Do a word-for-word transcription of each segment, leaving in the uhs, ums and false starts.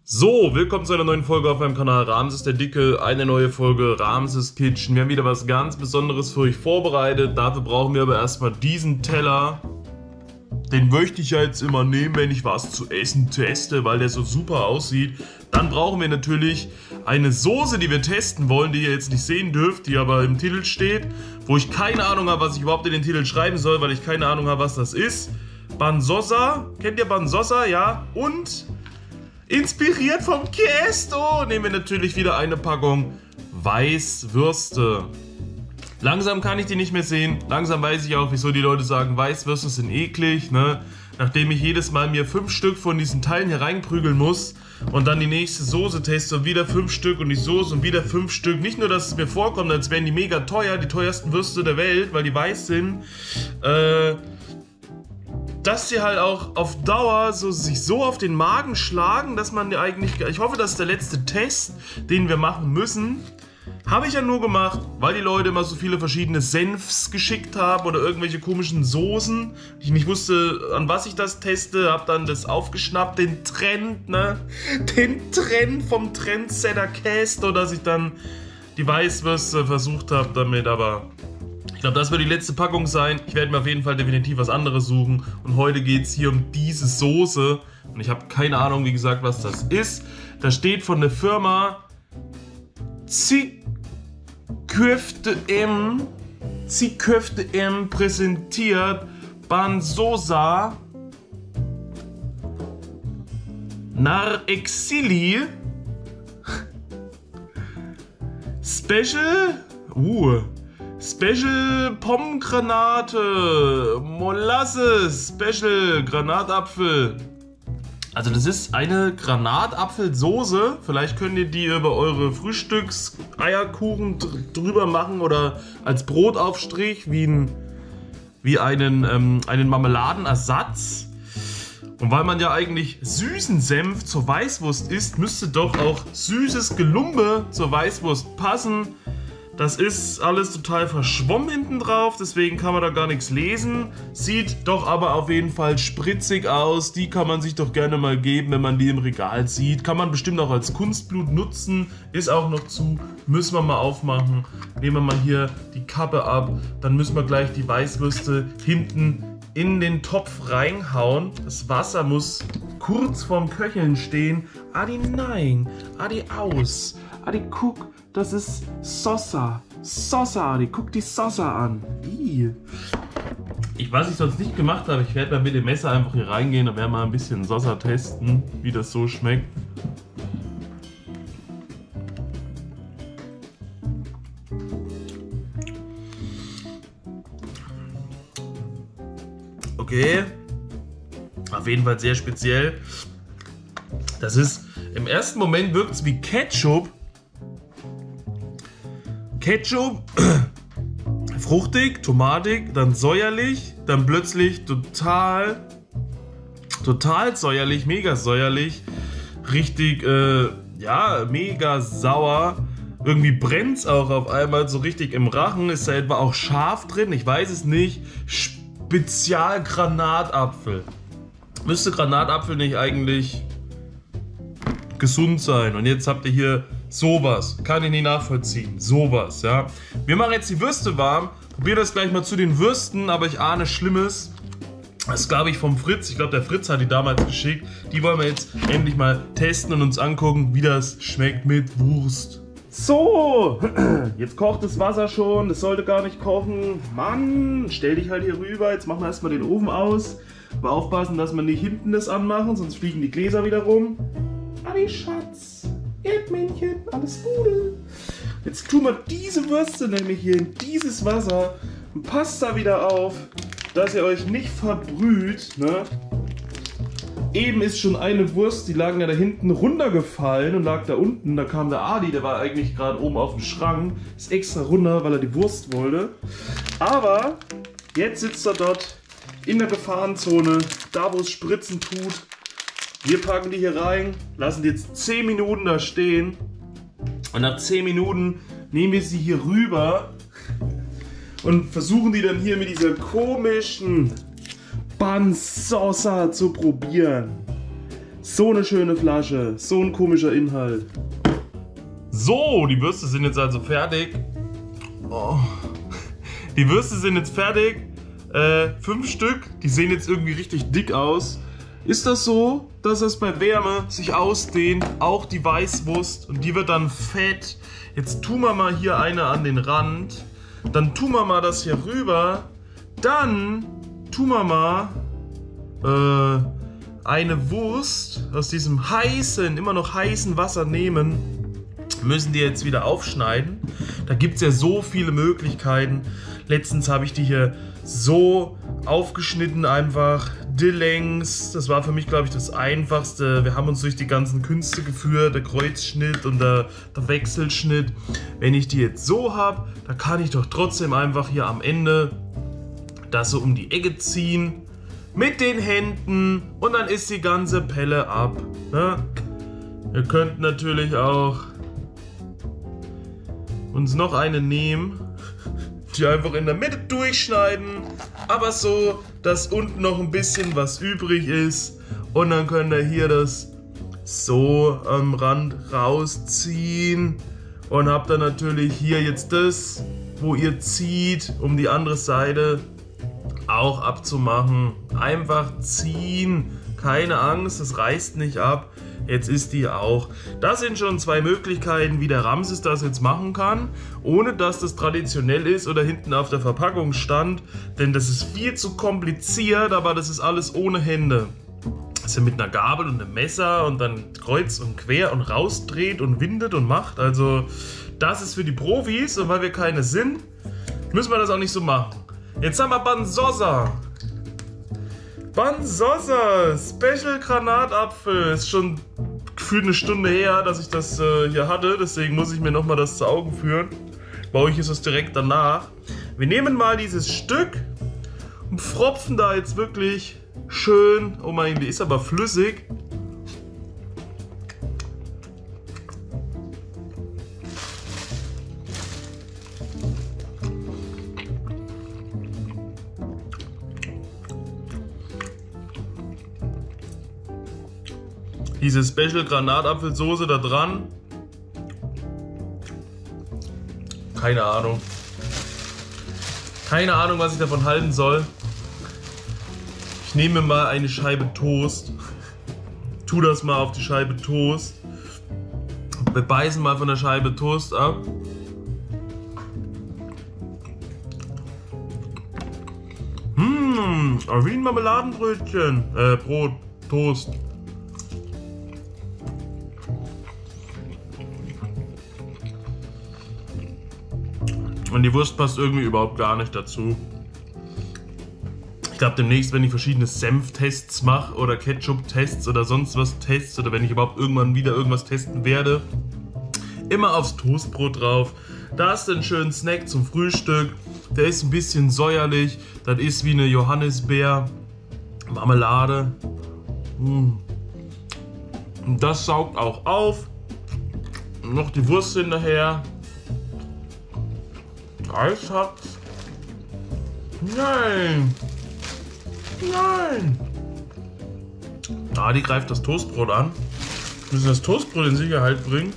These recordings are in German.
So, willkommen zu einer neuen Folge auf meinem Kanal Ramses der Dicke, eine neue Folge Ramses Kitchen. Wir haben wieder was ganz Besonderes für euch vorbereitet, dafür brauchen wir aber erstmal diesen Teller. Den möchte ich ja jetzt immer nehmen, wenn ich was zu essen teste, weil der so super aussieht. Dann brauchen wir natürlich eine Soße, die wir testen wollen, die ihr jetzt nicht sehen dürft, die aber im Titel steht, wo ich keine Ahnung habe, was ich überhaupt in den Titel schreiben soll, weil ich keine Ahnung habe, was das ist. Bansosa, kennt ihr Bansosa? Ja, und... inspiriert vom Chiesto nehmen wir natürlich wieder eine Packung Weißwürste. Langsam kann ich die nicht mehr sehen. Langsam weiß ich auch, wieso die Leute sagen, Weißwürste sind eklig. Ne? Nachdem ich jedes Mal mir fünf Stück von diesen Teilen hier reinprügeln muss und dann die nächste Soße teste und wieder fünf Stück und die Soße und wieder fünf Stück. Nicht nur, dass es mir vorkommt, als wären die mega teuer, die teuersten Würste der Welt, weil die weiß sind. Äh... dass sie halt auch auf Dauer so, sich so auf den Magen schlagen, dass man eigentlich... Ich hoffe, das ist der letzte Test, den wir machen müssen. Habe ich ja nur gemacht, weil die Leute immer so viele verschiedene Senfs geschickt haben oder irgendwelche komischen Soßen. Ich nicht wusste, an was ich das teste, habe dann das aufgeschnappt, den Trend, ne? Den Trend vom Trendsetter Chiesto, dass ich dann die Weißwürste versucht habe damit, aber... ich glaube, das wird die letzte Packung sein. Ich werde mir auf jeden Fall definitiv was anderes suchen. Und heute geht es hier um diese Soße. Und ich habe keine Ahnung, wie gesagt, was das ist. Da steht von der Firma Ziköfte M. Ziköfte M präsentiert Bansosa Narexili Special. Uh. Special Pomgranate, Molasses, Special Granatapfel. Also das ist eine Granatapfelsoße. Vielleicht könnt ihr die über eure Frühstückseierkuchen drüber machen oder als Brotaufstrich wie, ein, wie einen, ähm, einen Marmeladenersatz. Und weil man ja eigentlich süßen Senf zur Weißwurst isst, müsste doch auch süßes Gelumbe zur Weißwurst passen. Das ist alles total verschwommen hinten drauf, deswegen kann man da gar nichts lesen. Sieht doch aber auf jeden Fall spritzig aus. Die kann man sich doch gerne mal geben, wenn man die im Regal sieht. Kann man bestimmt auch als Kunstblut nutzen. Ist auch noch zu. Müssen wir mal aufmachen. Nehmen wir mal hier die Kappe ab. Dann müssen wir gleich die Weißwürste hinten in den Topf reinhauen. Das Wasser muss kurz vorm Köcheln stehen. Adi nein, Adi aus. Adi guck, das ist Sosa. Sosa, Adi, guck die Sosa an. Ih. Ich, was ich sonst nicht gemacht habe, ich werde mal mit dem Messer einfach hier reingehen und werde mal ein bisschen Sosa testen, wie das so schmeckt. Okay, auf jeden Fall sehr speziell. Das ist, im ersten Moment wirkt es wie Ketchup. Ketchup, fruchtig, tomatig, dann säuerlich, dann plötzlich total, total säuerlich, mega säuerlich, richtig, äh, ja, mega sauer. Irgendwie brennt es auch auf einmal so richtig im Rachen. Ist da etwa auch scharf drin? Ich weiß es nicht. Spezial-Granatapfel. Müsste Granatapfel nicht eigentlich gesund sein? Und jetzt habt ihr hier sowas. Kann ich nicht nachvollziehen. Sowas, ja. Wir machen jetzt die Würste warm. Probier das gleich mal zu den Würsten, aber ich ahne Schlimmes. Das ist, glaube ich, vom Fritz. Ich glaube, der Fritz hat die damals geschickt. Die wollen wir jetzt endlich mal testen und uns angucken, wie das schmeckt mit Wurst. So, jetzt kocht das Wasser schon. Das sollte gar nicht kochen. Mann, stell dich halt hier rüber. Jetzt machen wir erstmal den Ofen aus. Aber aufpassen, dass wir nicht hinten das anmachen, sonst fliegen die Gläser wieder rum. Adi Schatz, Erdmännchen, alles Gute. Jetzt tun wir diese Würste nämlich hier in dieses Wasser und passt da wieder auf, dass ihr euch nicht verbrüht. Ne? Eben ist schon eine Wurst, die lagen ja da hinten runtergefallen und lag da unten. Da kam der Adi, der war eigentlich gerade oben auf dem Schrank, ist extra runter, weil er die Wurst wollte. Aber jetzt sitzt er dort in der Gefahrenzone, da wo es spritzen tut. Wir packen die hier rein, lassen die jetzt zehn Minuten da stehen und nach zehn Minuten nehmen wir sie hier rüber und versuchen die dann hier mit dieser komischen Bansosa zu probieren. So eine schöne Flasche, so ein komischer Inhalt. So, die Würste sind jetzt also fertig. Oh. Die Würste sind jetzt fertig. Äh, fünf Stück. Die sehen jetzt irgendwie richtig dick aus. Ist das so, dass es bei Wärme sich ausdehnt? Auch die Weißwurst. Und die wird dann fett. Jetzt tun wir mal hier eine an den Rand. Dann tun wir mal das hier rüber. Dann tun wir mal äh, eine Wurst aus diesem heißen, immer noch heißen Wasser nehmen. Müssen die jetzt wieder aufschneiden. Da gibt es ja so viele Möglichkeiten. Letztens habe ich die hier so aufgeschnitten, einfach die Längs. Das war für mich, glaube ich, das Einfachste. Wir haben uns durch die ganzen Künste geführt, der Kreuzschnitt und der, der Wechselschnitt. Wenn ich die jetzt so habe, dann kann ich doch trotzdem einfach hier am Ende das so um die Ecke ziehen. Mit den Händen und dann ist die ganze Pelle ab. Ne? Ihr könnt natürlich auch uns noch eine nehmen, die einfach in der Mitte durchschneiden, aber so, dass unten noch ein bisschen was übrig ist und dann könnt ihr hier das so am Rand rausziehen und habt dann natürlich hier jetzt das, wo ihr zieht, um die andere Seite auch abzumachen. Einfach ziehen, keine Angst, das reißt nicht ab. Jetzt ist die auch. Das sind schon zwei Möglichkeiten, wie der Ramses das jetzt machen kann, ohne dass das traditionell ist oder hinten auf der Verpackung stand, denn das ist viel zu kompliziert, aber das ist alles ohne Hände. Das ist mit einer Gabel und einem Messer und dann kreuz und quer und rausdreht und windet und macht. Also das ist für die Profis und weil wir keine sind, müssen wir das auch nicht so machen. Jetzt haben wir Bansosa. Bansosa, Special Granatapfel. Ist schon gefühlt eine Stunde her, dass ich das äh, hier hatte. Deswegen muss ich mir nochmal das zu Augen führen. Bei euch ist es direkt danach. Wir nehmen mal dieses Stück und pfropfen da jetzt wirklich schön. Oh mein, die ist aber flüssig. Diese Special Granatapfelsoße da dran. Keine Ahnung. Keine Ahnung, was ich davon halten soll. Ich nehme mal eine Scheibe Toast. Tu das mal auf die Scheibe Toast. Wir beißen mal von der Scheibe Toast ab. Mmh, wie ein Marmeladenbrötchen. Äh, Brot, Toast. Und die Wurst passt irgendwie überhaupt gar nicht dazu. Ich glaube demnächst, wenn ich verschiedene Senftests mache oder Ketchup-Tests oder sonst was Tests oder wenn ich überhaupt irgendwann wieder irgendwas testen werde, immer aufs Toastbrot drauf. Da ist ein schöner Snack zum Frühstück. Der ist ein bisschen säuerlich. Das ist wie eine Johannisbeer-Marmelade. Und das saugt auch auf. Und noch die Wurst hinterher. Eis hat's. Nein! Nein! Ah, die greift das Toastbrot an. Wir müssen das Toastbrot in Sicherheit bringen.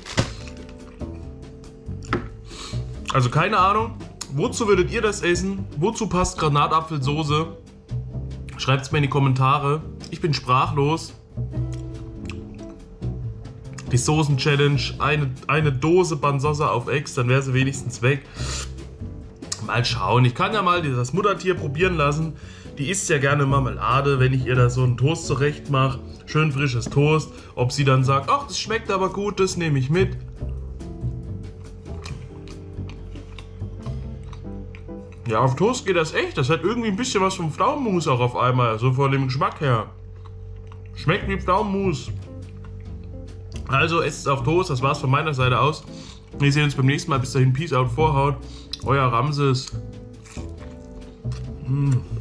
Also keine Ahnung, wozu würdet ihr das essen? Wozu passt Granatapfelsoße? Schreibt es mir in die Kommentare. Ich bin sprachlos. Die Soßen-Challenge, eine, eine Dose Bansosa auf Ex, dann wäre sie wenigstens weg. Mal schauen, ich kann ja mal das Muttertier probieren lassen. Die isst ja gerne Marmelade, wenn ich ihr da so einen Toast zurecht mache. Schön frisches Toast. Ob sie dann sagt, ach, das schmeckt aber gut, das nehme ich mit. Ja, auf Toast geht das echt. Das hat irgendwie ein bisschen was vom Pflaumenmus auch auf einmal. So von dem Geschmack her. Schmeckt wie Pflaumenmus. Also esst es auf Toast. Das war's von meiner Seite aus. Wir sehen uns beim nächsten Mal. Bis dahin, Peace out, Vorhaut. Euer Ramses. Mm.